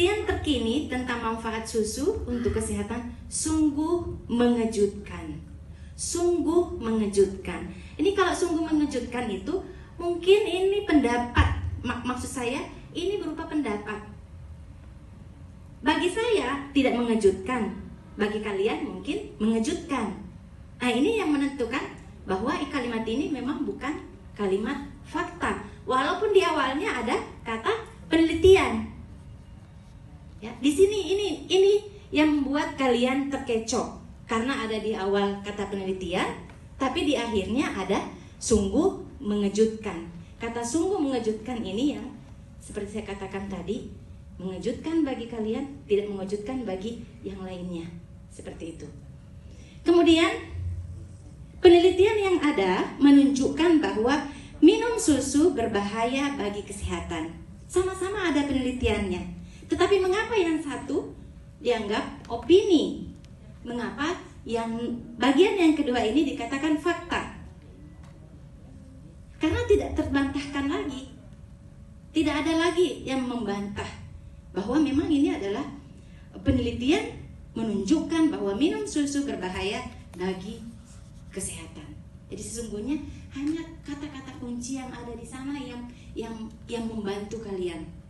Penelitian terkini tentang manfaat susu untuk kesehatan sungguh mengejutkan. Sungguh mengejutkan. Ini kalau sungguh mengejutkan itu mungkin ini pendapat, maksud saya ini berupa pendapat. Bagi saya tidak mengejutkan, bagi kalian mungkin mengejutkan. Nah, ini yang menentukan bahwa kalimat ini memang bukan kalimat fakta, walaupun di awalnya ada kata penelitian. Ya, di sini ini yang membuat kalian terkecoh karena ada di awal kata penelitian, tapi di akhirnya ada sungguh mengejutkan. Kata sungguh mengejutkan ini yang seperti saya katakan tadi, mengejutkan bagi kalian, tidak mengejutkan bagi yang lainnya. Seperti itu. Kemudian penelitian yang ada menunjukkan bahwa minum susu berbahaya bagi kesehatan. Sama-sama ada penelitiannya. Tetapi mengapa yang satu dianggap opini? Mengapa yang bagian yang kedua ini dikatakan fakta? Karena tidak terbantahkan lagi. Tidak ada lagi yang membantah bahwa memang ini adalah penelitian menunjukkan bahwa minum susu berbahaya bagi kesehatan. Jadi sesungguhnya hanya kata-kata kunci yang ada di sana yang membantu kalian.